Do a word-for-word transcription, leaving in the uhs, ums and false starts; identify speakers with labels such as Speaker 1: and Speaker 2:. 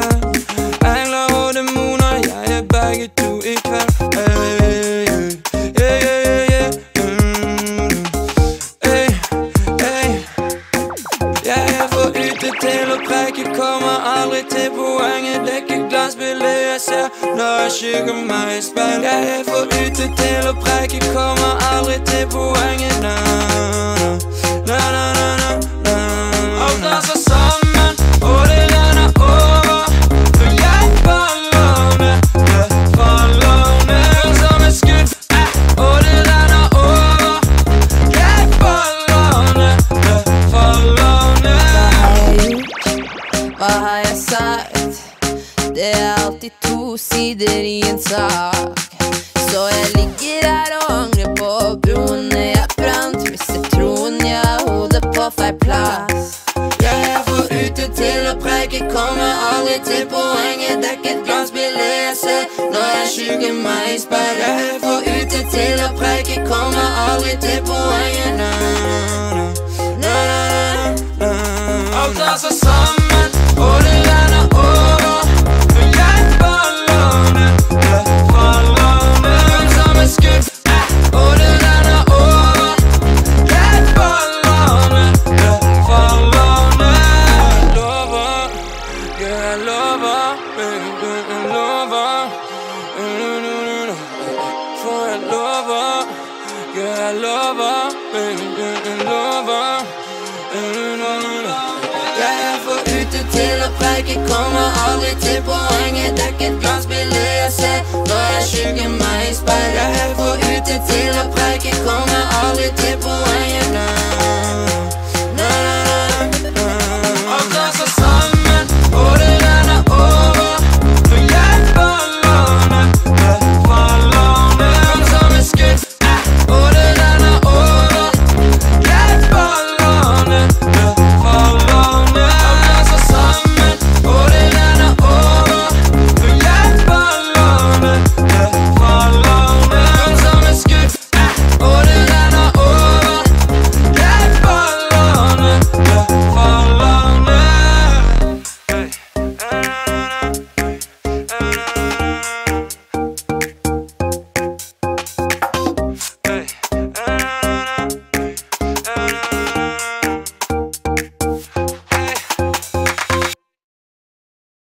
Speaker 1: Engler og demoner, jeg er begge to i kveld. Hey, hey, hey, hey, mm. Hey, hey. Jeg er for ute til å preke, kommer aldri til poenget. Det er ikke glansbildet jeg ser når jeg skygger meg i speil. Jeg er for ute til å preke, kommer aldri til poenget. Na, na, na, na, na, na. Alt danser sammen, og det renner over. For jeg faller ned, jeg faller ned som et skudd, eh, og det renner over. Jeg faller ned, jeg faller ned.
Speaker 2: Hva har jeg sagt? Det er alltid to sider i en sak. Så jeg ligger her og angrer på broene jeg brant. Mister troen, jeg har hodet på feil plass.
Speaker 1: Jeg er for ute til å preke, kommer aldri til poenget. Det er ikke et glansbilde jeg ser når jeg skygger meg i speil. Jeg er for ute til å preke, kommer aldri til poenget. Na, na, na, na, na. Alt danser sammen, og det renner over. For jeg faller ned, jeg faller ned som et skudd, eh, og det renner over. Jeg faller ned, jeg faller ned. Jeg lover, jeg lover, baby, jeg lover. For jeg lover, jeg lover, baby, jeg lover. Jeg er for ute til å preke, kommer aldri